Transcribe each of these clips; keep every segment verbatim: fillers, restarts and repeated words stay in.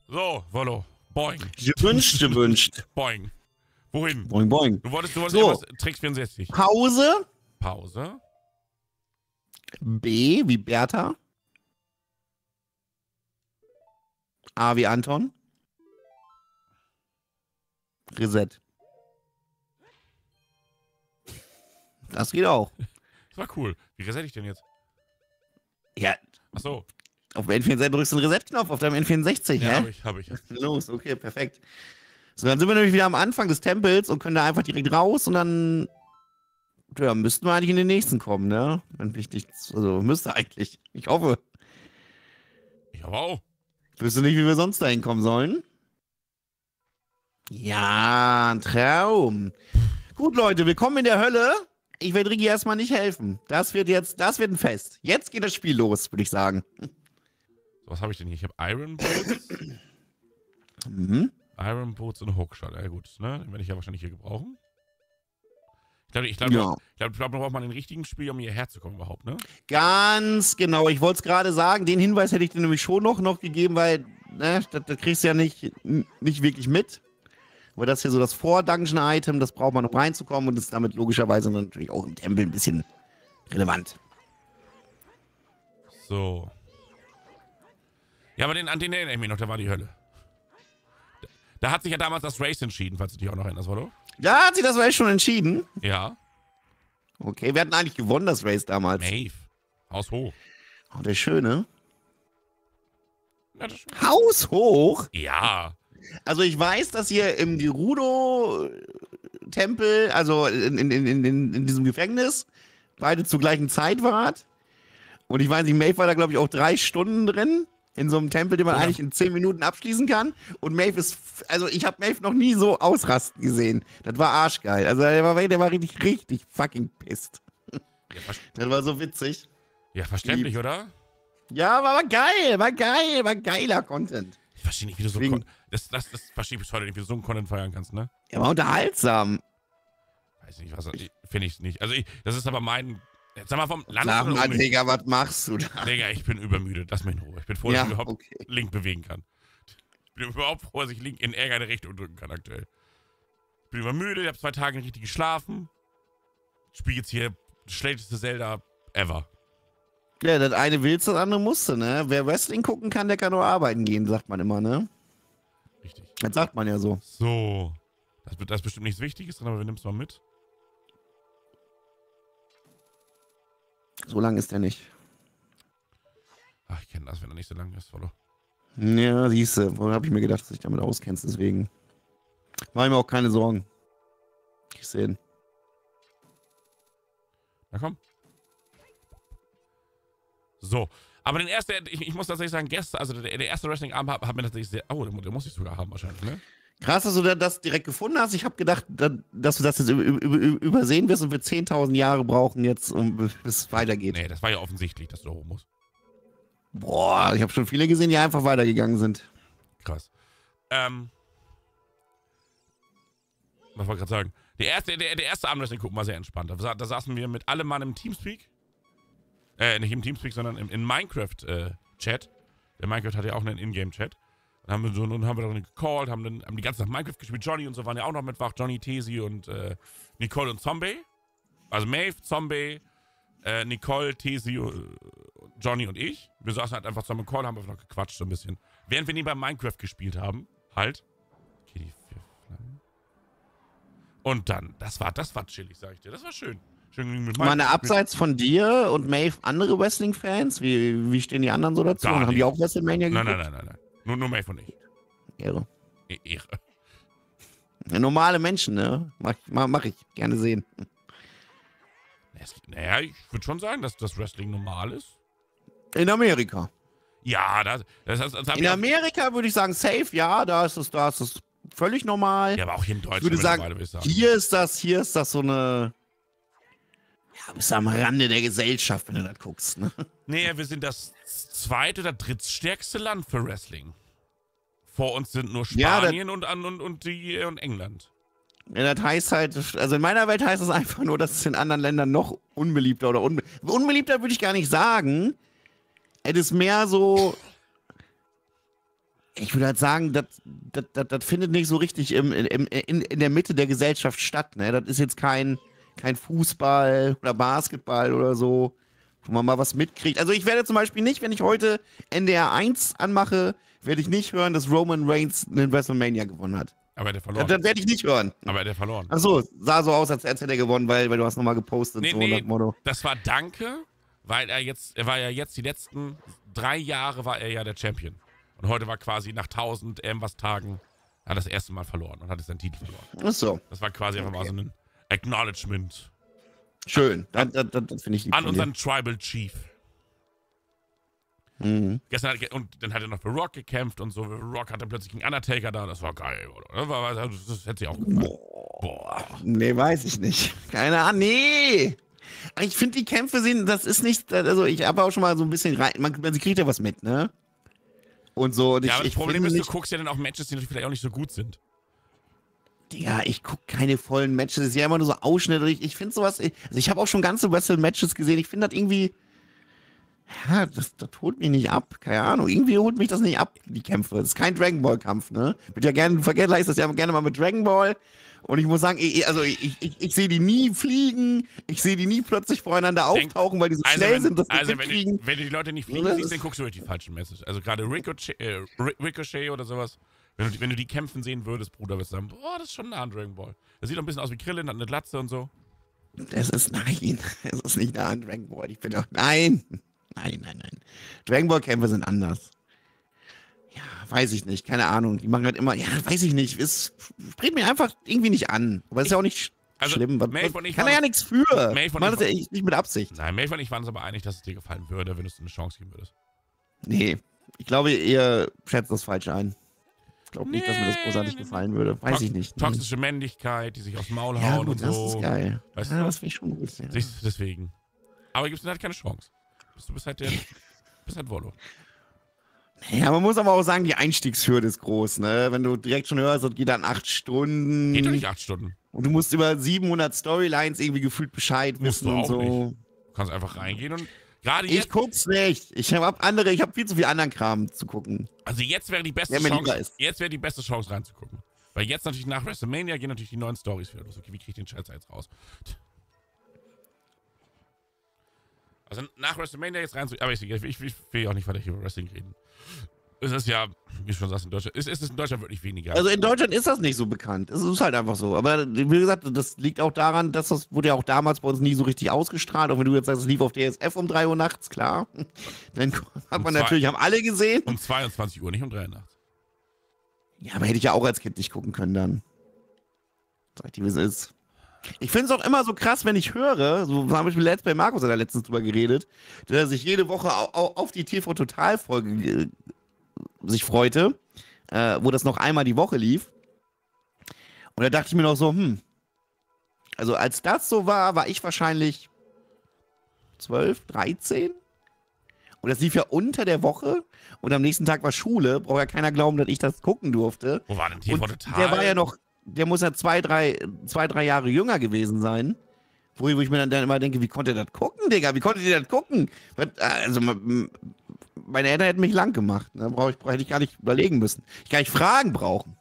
So, Wollo. Boing. Gewünscht, gewünscht. Boing. Wohin? Boing, boing. Du wolltest, du wolltest So. irgendwas, Tricks vierundsechzig. Pause. Pause. B wie Bertha. A wie Anton. Reset. Das geht auch. Das war cool. Wie reset ich denn jetzt? Ja, Achso. auf dem N vierundsechzig drückst du den Reset-Knopf auf deinem N vierundsechzig, Ja, hä? hab ich, hab ich. Los, okay, perfekt. So, dann sind wir nämlich wieder am Anfang des Tempels und können da einfach direkt raus und dann ja, müssten wir eigentlich in den nächsten kommen, ne? Wenn wichtig, also müsste eigentlich. Ich hoffe. Ich aber auch. Wüsste nicht, wie wir sonst da hinkommen sollen. Ja, ein Traum. Gut, Leute, willkommen in der Hölle. Ich werde Rigi erstmal nicht helfen. Das wird jetzt, das wird ein Fest. Jetzt geht das Spiel los, würde ich sagen. So, was habe ich denn hier? Ich habe Iron Boots. Mhm. Iron Boots und Hookshot. Ja gut, ne? Den werde ich ja wahrscheinlich hier gebrauchen. Ich glaube, ich glaube, Ja. ich glaube, glaub, da braucht man den richtigen Spiel, um hierher zu kommen überhaupt, ne? Ganz genau, ich wollte es gerade sagen, den Hinweis hätte ich dir nämlich schon noch, noch gegeben, weil, ne, das, das kriegst du ja nicht, nicht wirklich mit. Aber das ist hier so das Vor-Dungeon-Item, das braucht man, um reinzukommen und ist damit logischerweise natürlich auch im Tempel ein bisschen relevant. So. Ja, aber den, an den erinnere ich mich noch, da war die Hölle. Da, da hat sich ja damals das Race entschieden, falls du dich auch noch erinnerst, oder? Ja, hat sich das Race schon entschieden? Ja. Okay, wir hatten eigentlich gewonnen, das Race damals. Maeve. Haus hoch. Oh, der Schöne. Ja, das Haus hoch? ja. Also ich weiß, dass ihr im Gerudo-Tempel, also in, in, in, in, in diesem Gefängnis, beide zur gleichen Zeit wart. Und ich weiß nicht, Maeve war da, glaube ich, auch drei Stunden drin. In so einem Tempel, den man Ja. eigentlich in zehn Minuten abschließen kann. Und Maeve ist, also ich habe Maeve noch nie so ausrasten gesehen. Das war arschgeil. Also der war, der war richtig, richtig fucking pisst. Ja, ver Das war so witzig. ja verständlich, Lieb. oder? Ja, war, war geil, war geil, war geiler Content. Ich verstehe nicht, wie du so... Deswegen- Kon das, das, das verstehe ich bis heute nicht, wie du so einen Content feiern kannst, ne? Er war unterhaltsam. Weiß nicht, was... Finde ich nicht. Also, ich, das ist aber mein... Jetzt sag mal vom Land... Sag mal, oder Digga, was machst du da? Digga, ich bin übermüdet. Lass mich in Ruhe. Ich bin froh, Ja, dass ich überhaupt okay. Link bewegen kann. Ich bin überhaupt froh, dass ich Link in irgendeine Richtung drücken kann aktuell. Ich bin übermüdet, ich habe zwei Tage nicht richtig geschlafen. Ich spiele jetzt hier das schlechteste Zelda ever. Ja, das eine willst, das andere musste, ne? Wer Wrestling gucken kann, der kann nur arbeiten gehen, sagt man immer, ne? Richtig. Das sagt man ja so. So. Das, das ist bestimmt nichts Wichtiges drin, aber wir nehmen es mal mit. So lang ist der nicht. Ach, ich kenne das, wenn er nicht so lang ist, Follow. Ja, siehste, wohl habe ich mir gedacht, dass du dich damit auskennst, deswegen. Mach ich mir auch keine Sorgen. Ich sehen. Na komm. So. Aber den ersten, ich, ich muss tatsächlich sagen, gestern, also der, der erste Wrestling-Abend hat, hat mir tatsächlich sehr. Oh, den, den muss ich sogar haben wahrscheinlich, ne? Krass, dass du da- das direkt gefunden hast. Ich habe gedacht, da- dass du das jetzt über, über, übersehen wirst und wir zehntausend Jahre brauchen jetzt, um, bis es weitergeht. Nee, das war ja offensichtlich, dass du da hoch musst. Boah, ich habe schon viele gesehen, die einfach weitergegangen sind. Krass. Ähm. Was wollte ich gerade sagen? Der erste, der, der erste Abend, den gucken, war sehr entspannt. Da, sa- da saßen wir mit allem Mann im Teamspeak. Äh, nicht im Teamspeak, sondern im, in Minecraft-Chat. Der Minecraft hat ja auch einen Ingame-Chat. Dann haben wir so, dann haben wir dann gecallt, haben dann haben die ganze Nacht Minecraft gespielt. Johnny und so waren ja auch noch mit wach. Johnny, Tesi und äh, Nicole und Zombie. Also Maeve, Zombie, äh, Nicole, Tesi, äh, Johnny und ich. Wir saßen halt einfach zusammen im Call, haben einfach noch gequatscht so ein bisschen. Während wir nebenbei Minecraft gespielt haben, halt. Okay, die vier Flammen. Und dann, das war, das war chillig, sag ich dir. Das war schön. Schön mit Meine Minecraft. abseits von dir und Maeve andere Wrestling-Fans? Wie, wie stehen die anderen so dazu? Gar Haben die nicht. auch WrestleMania Nein, geguckt? nein, nein, nein, nein. Nur, nur Maeve und ich. Ehre. E- Ehre. Ja, normale Menschen, ne? Mach, mach, mach ich gerne sehen. Naja, ich würde schon sagen, dass das Wrestling normal ist. In Amerika. Ja, das, das, das, das hab In ich auch, Amerika würde ich sagen, safe, ja, da ist es, da ist es völlig normal. ja, aber auch hier in Deutschland. ich würde sagen, mittlerweile, würde ich sagen. hier ist das, hier ist das so eine. Ja, bist am Rande der Gesellschaft, wenn du das guckst, ne? Nee, wir sind das zweit- oder drittstärkste Land für Wrestling. Vor uns sind nur Ja, das- Spanien und, und, und, die, und England. Ja, das heißt halt, also in meiner Welt heißt es einfach nur, dass es in anderen Ländern noch unbeliebter oder unbe unbeliebter würde ich gar nicht sagen. Es ist mehr so, Ich würde halt sagen, das, das, das, das findet nicht so richtig im, im, in, in der Mitte der Gesellschaft statt. Ne? Das ist jetzt kein, kein Fußball oder Basketball oder so, wo man mal was mitkriegt. Also ich werde zum Beispiel nicht, wenn ich heute N D R eins anmache, werde ich nicht hören, dass Roman Reigns einen WrestleMania gewonnen hat. Aber der verloren. Das, das werde ich nicht hören. Aber der verloren. Achso, sah so aus, als hätte er gewonnen, weil, weil du hast nochmal gepostet. Nee, so nee, das Motto. das war Danke, weil er jetzt, er war ja jetzt die letzten drei Jahre war er ja der Champion. Und heute war quasi nach tausend irgendwas Tagen, hat er das erste Mal verloren und hat seinen Titel verloren. Achso. Das war quasi einfach Okay. mal so ein Acknowledgement. Schön. Das, das, das, das finde ich lieb An von dir. unseren Tribal Chief. Mhm. Gestern hat, und dann hat er noch für Rock gekämpft und so. Rock hatte plötzlich einen Undertaker da. Das war geil, oder? Das, war, das, das hätte sich auch gefallen. Boah. Nee, weiß ich nicht. Keine Ahnung. Nee. Ich finde, die Kämpfe sind, das ist nicht, also ich habe auch schon mal so ein bisschen rein, man, man kriegt ja was mit, ne? Und so. Und ich, Ja, aber das ich Problem finde ist, nicht, du guckst ja dann auch Matches, die vielleicht auch nicht so gut sind. Digga, ich gucke keine vollen Matches, das ist ja immer nur so Ausschnitte. Ich, ich finde sowas, also ich habe auch schon ganze Wrestle-Matches gesehen, ich finde das irgendwie, ja, das, das holt mich nicht ab, keine Ahnung, irgendwie holt mich das nicht ab, die Kämpfe. Das ist kein Dragon Ball-Kampf, ne? Wird ja gerne, vergleiche ich das ja gerne mal mit Dragon Ball. Und ich muss sagen, ich, also ich, ich, ich sehe die nie fliegen, ich sehe die nie plötzlich voreinander Denk- auftauchen, weil die so Also, schnell wenn, sind, dass die also wenn, mitkriegen. du, wenn du die Leute nicht fliegen Das siehst, ist- dann guckst du durch die falschen Messages. Also gerade Ricochet, äh, Ri- Ricochet oder sowas. Wenn du, wenn du die kämpfen sehen würdest, Bruder, würdest du sagen, boah, das ist schon nah an Dragon Ball. Das sieht doch ein bisschen aus wie Krillin, hat eine Glatze und so. Das ist, nein, es ist nicht nah an Dragon Ball. Ich bin doch, nein, nein, nein, nein. Dragon Ball Kämpfe sind anders. Ja, weiß ich nicht, keine Ahnung. Die machen halt immer, ja, weiß ich nicht. Es spricht mir einfach irgendwie nicht an. Aber es ist ja auch nicht sch- Also, schlimm. Was, Maeve und ich kann er waren- ja nichts für. Maeve Ich und meine ich das ja nicht mit Absicht. Nein, Maeve und ich waren uns aber einig, dass es dir gefallen würde, wenn du es eine Chance geben würdest. Nee, ich glaube, ihr schätzt das falsch ein. Ich glaube nicht, dass mir das Nee, großartig nee, nee. gefallen würde. Weiß Tox- ich nicht. Toxische Männlichkeit, die sich aufs Maul Ja, hauen gut, und das so. ist geil. Weißt ja, du? das finde ich schon gut. Ja. Sich- Deswegen. Aber gibst du halt keine Chance. Du bist halt der. bist halt Volo. Ja, man muss aber auch sagen, die Einstiegshürde ist groß, ne? Wenn du direkt schon hörst, das geht dann acht Stunden. Geht doch nicht acht Stunden. Und du musst über siebenhundert Storylines irgendwie gefühlt Bescheid Musst wissen du und auch so. nicht. Du kannst einfach reingehen und gerade Ich jetzt. guck's nicht. Ich habe andere, ich habe viel zu viel anderen Kram zu gucken. Also jetzt wäre die beste Der mir lieber Chance. ist. Jetzt wäre die beste Chance reinzugucken. Weil jetzt natürlich nach WrestleMania gehen natürlich die neuen Storys wieder los. Okay, wie krieg ich den Scheiß jetzt raus? Also nach WrestleMania jetzt rein zu. Aber ich, ich, ich, ich will auch nicht weiter hier über Wrestling reden. Es ist ja, wie du schon sagst, in Deutschland. Es ist es in Deutschland wirklich weniger. Also in Deutschland ist das nicht so bekannt. Es ist halt einfach so. Aber wie gesagt, das liegt auch daran, dass das wurde ja auch damals bei uns nie so richtig ausgestrahlt. Auch wenn du jetzt sagst, es lief auf D S F um drei Uhr nachts, klar. Dann hat man zwei- natürlich, haben alle gesehen. um zweiundzwanzig Uhr, nicht um drei Uhr nachts. Ja, aber hätte ich ja auch als Kind nicht gucken können dann. Sag ich dir, wie es ist. Ich finde es auch immer so krass, wenn ich höre, so habe ich mit Let's Play Markus hat da letztens drüber geredet, dass er sich jede Woche au au auf die T V-Total-Folge äh, sich freute, äh, wo das noch einmal die Woche lief. Und da dachte ich mir noch so, hm, also als das so war, war ich wahrscheinlich zwölf, dreizehn. Und das lief ja unter der Woche und am nächsten Tag war Schule. Braucht ja keiner glauben, dass ich das gucken durfte. Wo war denn T V Und Total? der war ja noch, der muss ja zwei, drei, zwei, drei Jahre jünger gewesen sein. Wo ich, wo ich mir dann, dann immer denke, wie konnte der das gucken, Digga? Wie konnte der das gucken? Was, also, m- meine Eltern hätten mich lang gemacht. Ne? Brauch ich, brauch, hätte ich gar nicht überlegen müssen. Ich gar nicht fragen brauchen.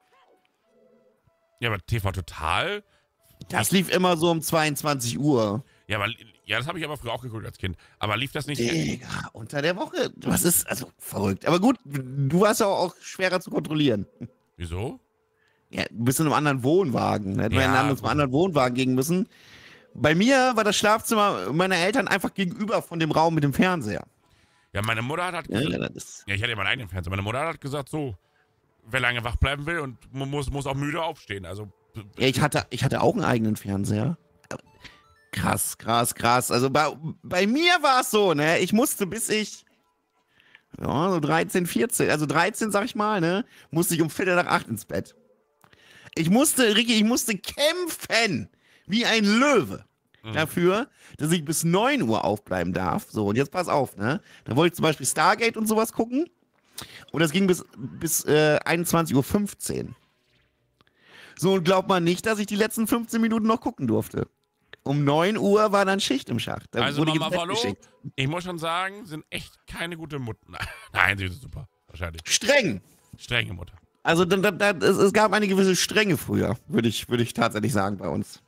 Ja, aber T V Total? Das lief immer so um zweiundzwanzig Uhr. Ja, aber, ja, das habe ich aber früher auch geguckt als Kind. Aber lief das nicht. Digga, unter der Woche. Was ist, also verrückt. Aber gut, du warst ja auch schwerer zu kontrollieren. Wieso? Ja, du bist in einem anderen Wohnwagen. Da hätten wir Ja, ja, in einem anderen Wohnwagen gehen müssen. Bei mir war das Schlafzimmer meiner Eltern einfach gegenüber von dem Raum mit dem Fernseher. Ja, meine Mutter hat, hat Ja, gesagt, das ist, ja, ich hatte ja meinen eigenen Fernseher. Meine Mutter hat gesagt, so, wer lange wach bleiben will und mu- muss, muss auch müde aufstehen. Also, ja, ich hatte, ich hatte auch einen eigenen Fernseher. Krass, krass, krass. Also bei, bei mir war es so, ne? Ich musste bis ich, ja, so dreizehn, vierzehn, also dreizehn, sag ich mal, ne? Musste ich um Viertel nach acht ins Bett. Ich musste, Ricky, ich musste kämpfen wie ein Löwe dafür, dass ich bis neun Uhr aufbleiben darf. So, und jetzt pass auf, ne? Da wollte ich zum Beispiel Stargate und sowas gucken. Und das ging bis, bis äh, einundzwanzig Uhr fünfzehn. So, und glaubt man nicht, dass ich die letzten fünfzehn Minuten noch gucken durfte. Um neun Uhr war dann Schicht im Schacht. Da also wurde ich Mama ins Bett Fallo, geschickt. ich muss schon sagen, sind echt keine gute Mutter. Nein, sie sind super. Wahrscheinlich. Streng. Strenge Mutter. Also da, da, da, es, es gab eine gewisse Strenge früher, würde ich, würde ich tatsächlich sagen bei uns.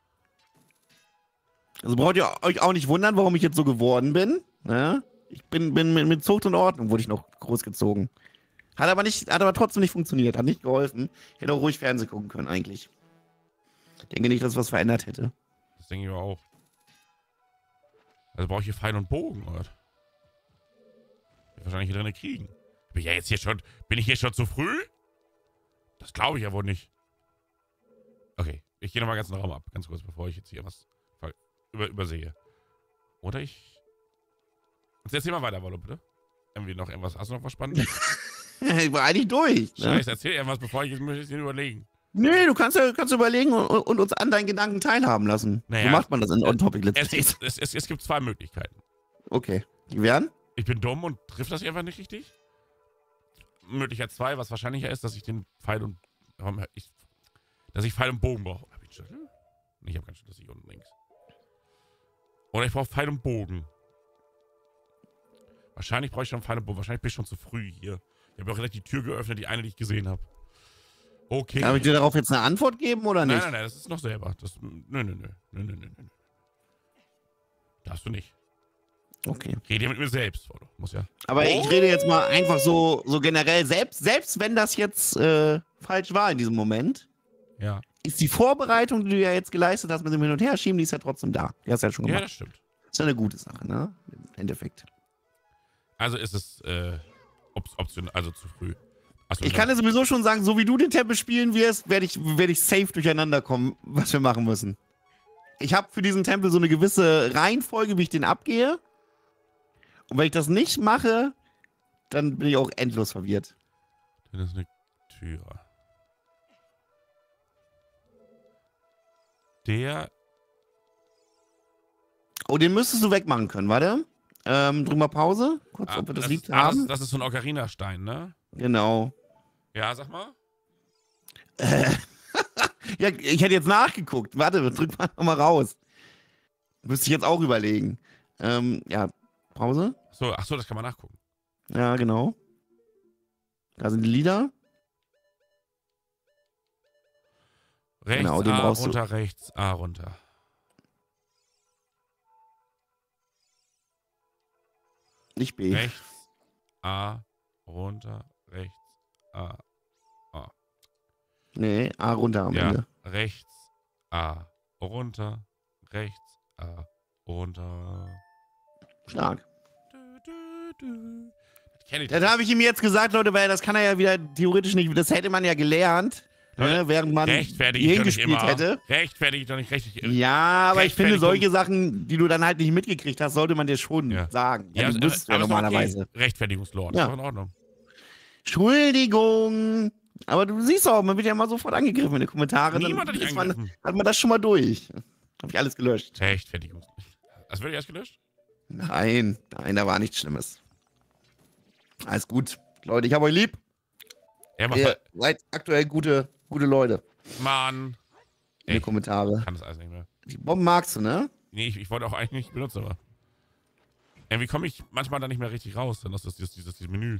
Also braucht ihr euch auch nicht wundern, warum ich jetzt so geworden bin. Ja? Ich bin, bin mit, mit Zucht und Ordnung wurde ich noch großgezogen. Hat aber nicht, hat aber trotzdem nicht funktioniert, hat nicht geholfen. Ich hätte auch ruhig Fernsehen gucken können eigentlich. Ich denke nicht, dass was verändert hätte. Das denke ich aber auch. Also brauche ich hier Pfeil und Bogen, oder? Ich wahrscheinlich hier drin kriegen. Bin ich ja jetzt hier schon. Bin ich hier schon zu früh? Das glaube ich ja wohl nicht. Okay, ich gehe nochmal ganz den Raum ab, ganz kurz, bevor ich jetzt hier was über, übersehe. Oder ich. Jetzt erzähl mal weiter, Wollo, bitte. Irgendwie noch irgendwas. Hast du noch was Spannendes? Ich war eigentlich durch. Ne? Scheiße, erzähl irgendwas, bevor ich jetzt möchte ich überlegen. Nee, du kannst ja kannst überlegen und, und uns an deinen Gedanken teilhaben lassen. Naja, so macht man das in On-Topic Let's Es, Plays. es, es, es gibt zwei Möglichkeiten. Okay. Die wären? Ich bin dumm und trifft das einfach nicht richtig. Möglichkeit zwei, was wahrscheinlicher ist, dass ich den Pfeil und. Ich, dass ich Pfeil und Bogen brauche. Hab ich einen Schlüssel? Nee, ich habe keinen Schlüssel hier unten links. Oder ich brauche Pfeil und Bogen. Wahrscheinlich brauche ich schon Pfeil und Bogen. Wahrscheinlich bin ich schon zu früh hier. Ich habe auch direkt die Tür geöffnet, die eine, die ich gesehen habe. Okay. Darf ich dir darauf jetzt eine Antwort geben oder nicht? Nein, nein, nein, das ist noch selber. Das, nö, nö, nö, nö, nö, nö, nö. Darfst du nicht. Okay. Rede ja mit mir selbst, Wollo. Muss ja. Aber oh. ich rede jetzt mal einfach so, so generell, selbst, selbst wenn das jetzt äh, falsch war in diesem Moment, Ja. ist die Vorbereitung, die du ja jetzt geleistet hast mit dem Hin- und Herschieben, die ist ja trotzdem da. Die hast du ja schon Ja, gemacht. das stimmt. Das ist ja eine gute Sache, ne? Im Endeffekt. Also ist es äh, op optional, also zu früh. Achso, Ich kann dir sowieso schon sagen, so wie du den Tempel spielen wirst, werde ich, werd ich safe durcheinander kommen, was wir machen müssen. Ich habe für diesen Tempel so eine gewisse Reihenfolge, wie ich den abgehe. Und wenn ich das nicht mache, dann bin ich auch endlos verwirrt. Das ist eine Tür. Der. Oh, den müsstest du wegmachen können, warte. Ähm, drück mal Pause. Kurz, Ah, ob wir das, das Lied ist, ah, haben. das, das ist so ein Ocarina-Stein, ne? Genau. Ja, sag mal. Äh, ja, ich hätte jetzt nachgeguckt. Warte, drück mal nochmal raus. Müsste ich jetzt auch überlegen. Ähm, ja, Pause. So, ach so, das kann man nachgucken. Ja, genau. Da sind die Lieder. Rechts Genau, den A brauchst du. runter, rechts A runter. Nicht B. Rechts A runter, rechts A. A. Nee, A runter am Ja, Ende. rechts A runter, rechts A runter. Stark. Du, du, du. Das kenn ich. Das habe ich ihm jetzt gesagt, Leute, weil das kann er ja wieder theoretisch nicht. Das hätte man ja gelernt, ne, während man Rechtfertige hier ich doch nicht hingespielt immer. hätte. Rechtfertige ich doch nicht richtig. Ja, aber ich finde, Rechtfertigung- solche Sachen, die du dann halt nicht mitgekriegt hast, sollte man dir schon Ja. sagen. Ja, Ja, du aber- wüsstest ja aber ist doch normalerweise. Okay. Rechtfertigungslord, Ja. ist doch in Ordnung. Entschuldigung. Aber du siehst auch, man wird ja mal sofort angegriffen in den Kommentaren. Niemand hat Dann dich ist man, angegriffen. hat man das schon mal durch. Habe ich alles gelöscht. Rechtfertigung. Das wird erst gelöscht? Nein, nein, da war nichts Schlimmes. Alles gut. Leute, ich habe euch lieb. Ja, mach Ihr mal. seid aktuell gute, gute Leute. Mann. In den Ich Kommentare. kann das alles nicht mehr. Die Bomben magst du, ne? Nee, ich, ich wollte auch eigentlich nicht benutzen, aber. Irgendwie komme ich manchmal da nicht mehr richtig raus. Dann ist das dieses, dieses, dieses Menü.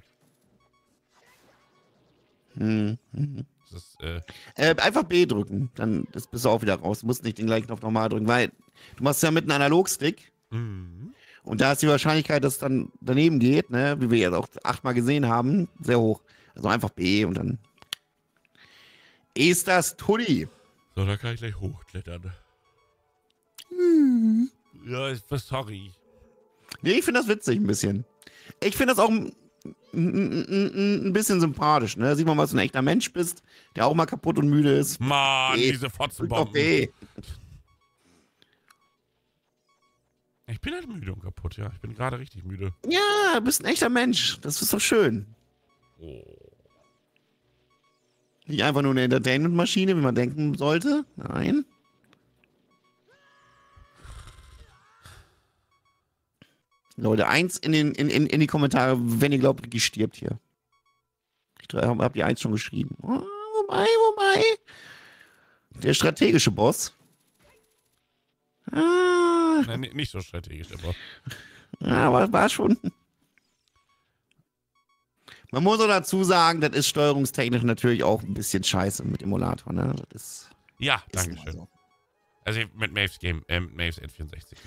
Hm. Mhm. Das ist, äh, Äh, einfach B drücken, dann das bist du auch wieder raus. Du musst nicht den gleichen Knopf nochmal drücken, weil du machst ja mit einem Analogstick mhm. und da ist die Wahrscheinlichkeit, dass es dann daneben geht, ne, wie wir jetzt auch achtmal gesehen haben, sehr hoch. Also einfach B und dann ist das Tuddi. So, da kann ich gleich hochklettern. Hm. Ja, ich, sorry. Nee, ich finde das witzig ein bisschen. Ich finde das auch ein, ein, ein, ein bisschen sympathisch, ne? Sieht man mal, dass du ein echter Mensch bist, der auch mal kaputt und müde ist. Mann, B. diese Drück auf Fotzenbomben. B. Ich bin halt müde und kaputt, ja. Ich bin gerade richtig müde. Ja, du bist ein echter Mensch. Das ist doch schön. Oh. Nicht einfach nur eine Entertainment-Maschine, wie man denken sollte. Nein. Leute, eins in, den, in, in, in die Kommentare, wenn ihr glaubt, Ricky stirbt hier. Ich hab, hab die eins schon geschrieben. Oh, wobei, wobei. Der strategische Boss. Ah, Nein, ni- nicht so strategisch, aber. ja, war, war schon. Man muss auch dazu sagen, das ist steuerungstechnisch natürlich auch ein bisschen scheiße mit Emulator, ne? Das ist, Ja, ist danke immer schön. so. Also mit Maves Game, äh, Maves N vierundsechzig.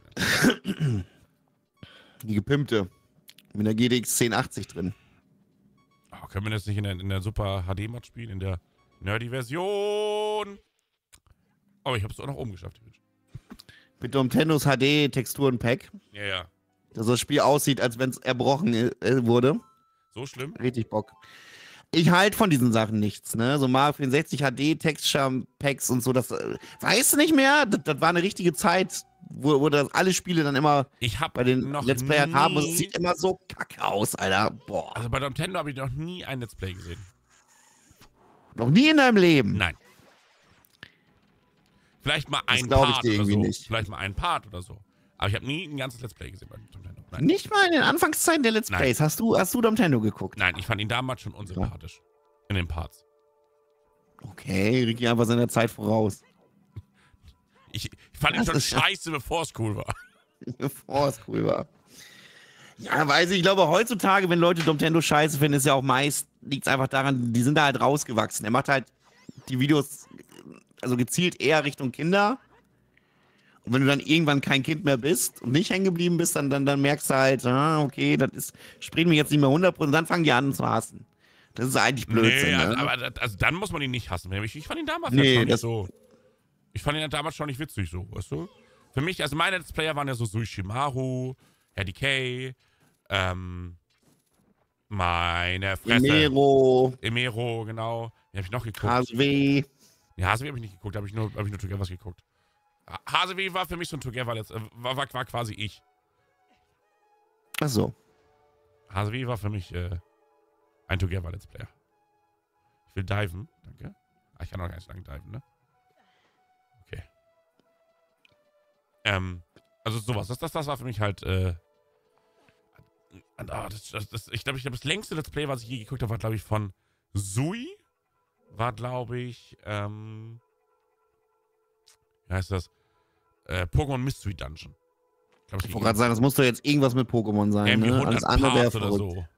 Die gepimpte. Mit der G D X zehn achtzig drin. Oh, können wir das nicht in der, in der Super H D-Mod spielen? In der Nerdy-Version? Oh, ich hab's auch nach oben geschafft. Mit Nintendos H D-Texturen-Pack. Ja, ja. Dass das Spiel aussieht, als wenn es erbrochen äh, wurde. So schlimm? Richtig Bock. Ich halte von diesen Sachen nichts, ne? So Mario vierundsechzig H D-Texture-Packs und so, das äh, weißt du nicht mehr? Das, das war eine richtige Zeit, wo, wo das alle Spiele dann immer Ich hab bei den noch Let's Playern haben und es nie- sieht immer so kacke aus, Alter. Boah. Also bei Nintendo habe ich noch nie ein Let's Play gesehen. Noch nie in deinem Leben. Nein. Vielleicht mal Das ein glaub ich Part dir oder irgendwie so. nicht. Vielleicht mal ein Part oder so. Aber ich habe nie ein ganzes Let's Play gesehen bei Nintendo. Nein. Nicht mal in den Anfangszeiten der Let's Nein. Plays. Hast du, hast du Nintendo geguckt? Nein, ich fand ihn damals schon unsympathisch. In den Parts. Okay, Ricky einfach seiner Zeit voraus. Ich, ich fand ihn Das schon ist ja- scheiße, bevor es cool war. Bevor es cool war. Ja, weiß ich, ich glaube heutzutage, wenn Leute Nintendo scheiße finden, ist ja auch meist, liegt es einfach daran, die sind da halt rausgewachsen. Er macht halt die Videos, also gezielt eher Richtung Kinder. Und wenn du dann irgendwann kein Kind mehr bist und nicht hängen geblieben bist, dann, dann, dann merkst du halt, ah, okay, das ist, springt mir jetzt nicht mehr hundert Prozent, dann fangen die an zu hassen. Das ist eigentlich Blödsinn. Nee, also, ne? aber das- also dann muss man ihn nicht hassen. Ich, ich fand ihn damals Nee, halt schon nicht das- so. Ich fand ihn halt damals schon nicht witzig so, weißt du? Für mich, also meine Let's Player waren ja so Suishimaru, Herr D K, ähm, meine Fresse. Emero, Emero, genau. Den hab ich noch geguckt. H S W. Ja, Hasewie habe ich nicht geguckt, da habe ich nur, hab ich nur Together was geguckt. Ha- Hasewie war für mich so ein Together, Let's- äh, war, war, war quasi ich. Achso. Hasewie war für mich äh, ein Together Let's Player. Ich will diven, danke. Ah, ich kann auch gar nicht lang diven, ne? Okay. Ähm, also sowas. Das, das, das war für mich halt, äh, ah, das, das, das, ich glaube, ich glaub, das längste Let's Play, was ich je geguckt habe, war, glaube ich, von Sui. War, glaube ich, ähm, wie heißt das? Äh, Pokémon Mystery Dungeon. Glaub, Ich wollte gerade sagen, das muss doch jetzt irgendwas mit Pokémon sein, irgendwie ne? hundert Alles andere wäre Parts oder verrückt. so.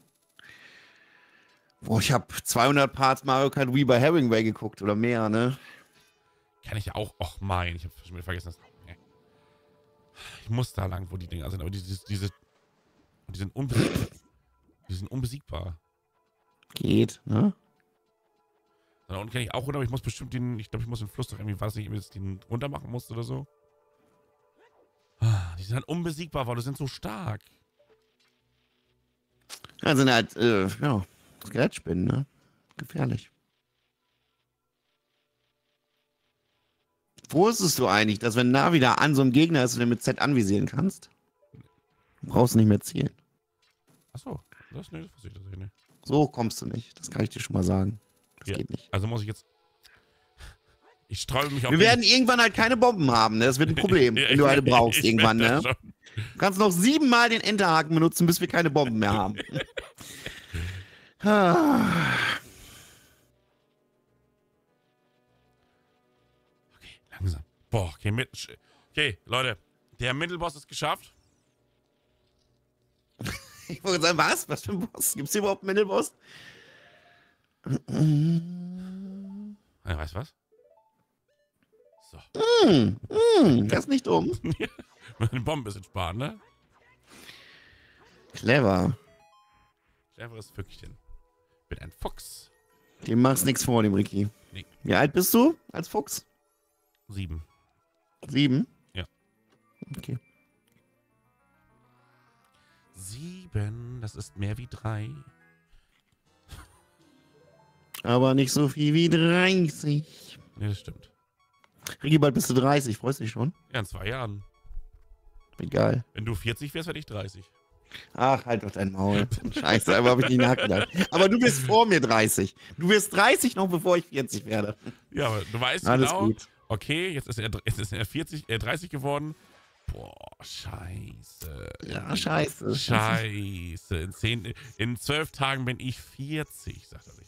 Boah, ich habe zweihundert Parts Mario Kart Wii bei Herringway geguckt oder mehr, ne? Kann ich ja auch, och mein, ich habe schon wieder vergessen. Das, nee. Ich muss da lang, wo die Dinger sind, aber die, diese, diese, die sind unbesiegbar. Die sind unbesiegbar. Geht, ne? Da unten kann ich auch runter, aber ich muss bestimmt den, ich glaube, ich muss den Fluss doch irgendwie, weiß nicht, ob ich jetzt den runter machen muss oder so. Ah, die sind halt unbesiegbar, weil die sind so stark. Ja, sind halt, äh, ja, Skelettspinnen, ne? Gefährlich. Wusstest du eigentlich, dass wenn nah wieder an so einem Gegner ist, du den mit Z anvisieren kannst? Du brauchst nicht mehr zielen. Achso, das, nee, das wusste ich tatsächlich nicht. So kommst du nicht. Das kann ich dir schon mal sagen. Das Ja. geht nicht. Also muss ich jetzt, ich sträube mich auf Wir den- werden irgendwann halt keine Bomben haben, ne? Das wird ein Problem, Ja, wenn ich du eine werd- brauchst ich irgendwann, werd ne? das schon. Du kannst noch siebenmal den Enterhaken benutzen, bis wir keine Bomben mehr haben. Ah. Okay, langsam. Boah, okay, mit, sch- okay, Leute, der Mittelboss ist geschafft. Ich wollte sagen, was? Was für ein Boss? Gibt es hier überhaupt einen Mittelboss? Ja, weißt du was? So. Hm, hm, das ist nicht dumm. Eine Bombe bisschen sparen, ne? Clever. Cleveres Vögelchen. Bin ein Fuchs. Dem machst nichts vor, dem Ricky. Nee. Wie alt bist du als Fuchs? Sieben. Sieben? Ja. Okay. Sieben, das ist mehr wie drei. Aber nicht so viel wie dreißig. Nee, das stimmt. Ricky, bald bist du dreißig. Freust dich schon? Ja, in zwei Jahren. Egal. Wenn du vierzig wärst, werde ich dreißig. Ach, halt doch dein Maul. Scheiße, aber habe ich nicht nachgedacht. Aber du bist vor mir dreißig. Du wirst dreißig noch, bevor ich vierzig werde. Ja, aber du weißt Alles genau, gut. okay, jetzt ist er, jetzt ist er vierzig, äh, dreißig geworden. Boah, scheiße. Ja, scheiße. Scheiße. In, zehn, in zwölf Tagen bin ich vierzig, sagt er sich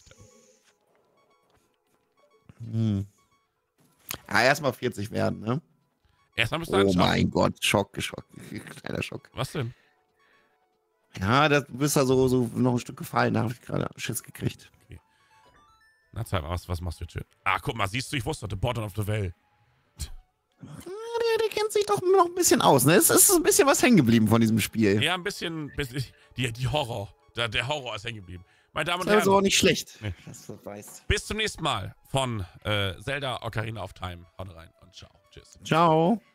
dann. Hm. Ja, erstmal vierzig werden, ne? Erstmal bist du Oh anschauen. mein Gott, Schock, Schock. Kleiner Schock. Was denn? Ja, das bist ja so, so noch ein Stück gefallen. Da habe ich gerade Schiss gekriegt. Okay. Na, zeig mal, was, was machst du jetzt? Ah, guck mal, siehst du, ich wusste, The Bottom of the Well. Ja, der, der kennt sich doch noch ein bisschen aus, ne? Es ist ein bisschen was hängen geblieben von diesem Spiel. Ja, ein bisschen, bisschen die, die Horror. Der, der Horror ist hängen geblieben. Meine Damen und Das ist Herren. aber auch nicht schlecht. Nee. Dass du das weißt. Bis zum nächsten Mal von äh, Zelda Ocarina of Time. Haut rein und ciao. Tschüss. Ciao.